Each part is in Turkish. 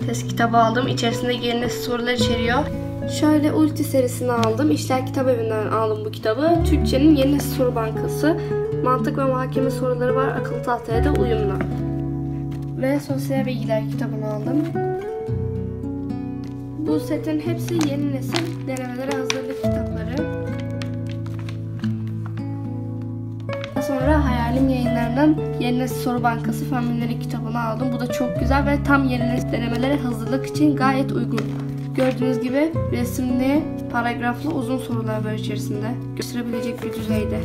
test kitabı aldım. İçerisinde yeni nesil sorular içeriyor. Şöyle Ulti serisini aldım. İşler Kitabevi'nden aldım bu kitabı. Türkçenin yeni nesil soru bankası. Mantık ve muhakeme soruları var. Akıllı tahtaya da uyumlu. Ve sosyal bilgiler kitabını aldım. Bu setin hepsi yeni nesil denemelere hazırlık kitapları. Daha sonra Hayalim Yayınları'ndan Yeni Nesil Soru Bankası Fen Bilimleri kitabını aldım. Bu da çok güzel ve tam yeni nesil denemelere hazırlık için gayet uygun. Gördüğünüz gibi resimli, paragraflı uzun sorular var içerisinde. Gösterebilecek bir düzeyde.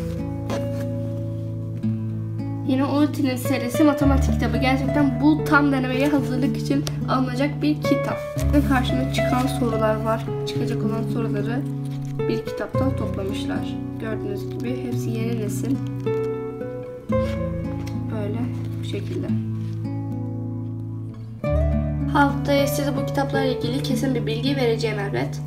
Yine Ulti'nin serisi matematik kitabı. Gerçekten bu tam denemeye hazırlık için alınacak bir kitap. Ve karşına çıkan sorular var. Çıkacak olan soruları bir kitaptan toplamışlar. Gördüğünüz gibi hepsi yeni nesil. Böyle bu şekilde. Haftaya size bu kitaplarla ilgili kesin bir bilgi vereceğim elbet.